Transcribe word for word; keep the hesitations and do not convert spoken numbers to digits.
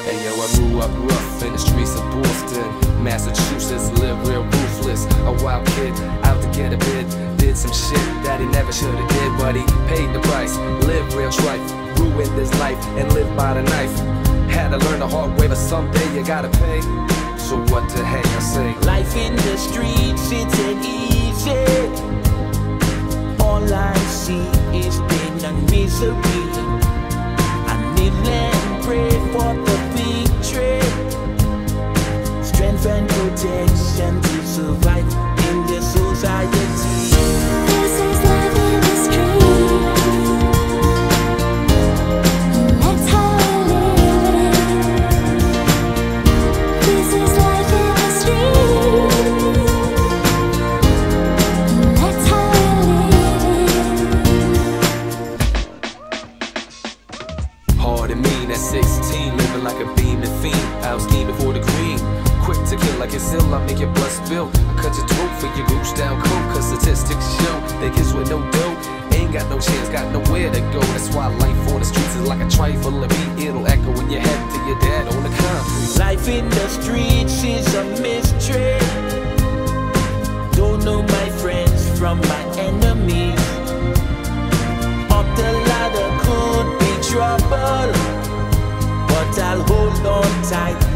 Hey yo, I grew up rough in the streets of Boston, Massachusetts, live real ruthless. A wild kid, out to get a bit. Did some shit that he never should've did, but he paid the price. Live real strife, ruined his life, and lived by the knife. Had to learn the hard way, but someday you gotta pay. So what the heck I say? Life in the streets, it ain't easy. All I see is pain and misery. I kneel and pray for the victory, strength and protection to survive in this society. This is life in the street. That's how we live it. This is life in the street. That's how we live it. Hard and mean at sixteen, living like a beam and fiend. Out scheming for the green, quick to kill like it's ill. I make your blood spill. I cut your throat for your goose down coat. Cause statistics show that kids with no dough ain't got no chance, got nowhere to go. That's why life on the streets is like a trifle of beat. It'll echo in your head to your dad on the concrete. Life in the streets is a mystery. Don't know my friends from my enemies. Up the ladder could be trouble, but I'll hold on tight